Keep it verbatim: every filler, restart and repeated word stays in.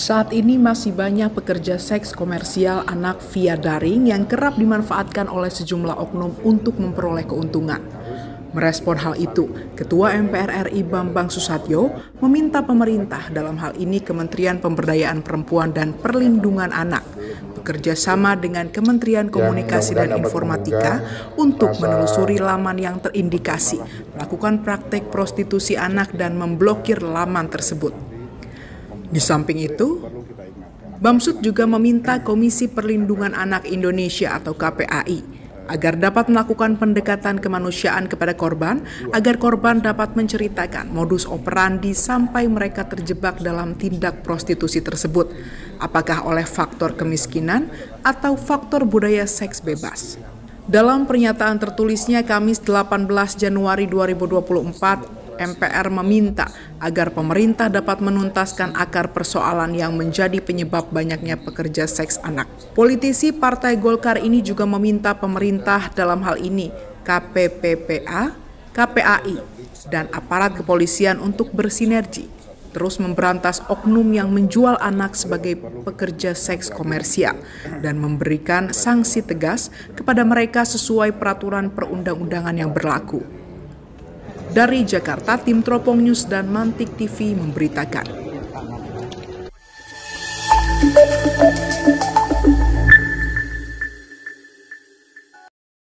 Saat ini masih banyak pekerja seks komersial anak via daring yang kerap dimanfaatkan oleh sejumlah oknum untuk memperoleh keuntungan. Merespon hal itu, Ketua M P R R I Bambang Susatyo meminta pemerintah, dalam hal ini Kementerian Pemberdayaan Perempuan dan Perlindungan Anak, bekerja sama dengan Kementerian Komunikasi dan Informatika untuk menelusuri laman yang terindikasi melakukan praktek prostitusi anak dan memblokir laman tersebut. Di samping itu, Bamsud juga meminta Komisi Perlindungan Anak Indonesia atau K P A I agar dapat melakukan pendekatan kemanusiaan kepada korban, agar korban dapat menceritakan modus operandi sampai mereka terjebak dalam tindak prostitusi tersebut, apakah oleh faktor kemiskinan atau faktor budaya seks bebas. Dalam pernyataan tertulisnya Kamis delapan belas Januari dua ribu dua puluh empat, M P R meminta agar pemerintah dapat menuntaskan akar persoalan yang menjadi penyebab banyaknya pekerja seks anak. Politisi Partai Golkar ini juga meminta pemerintah, dalam hal ini K P P P A, K P A I, dan aparat kepolisian untuk bersinergi, terus memberantas oknum yang menjual anak sebagai pekerja seks komersial dan memberikan sanksi tegas kepada mereka sesuai peraturan perundang-undangan yang berlaku. Dari Jakarta, tim Teropong News dan Mantik T V memberitakan.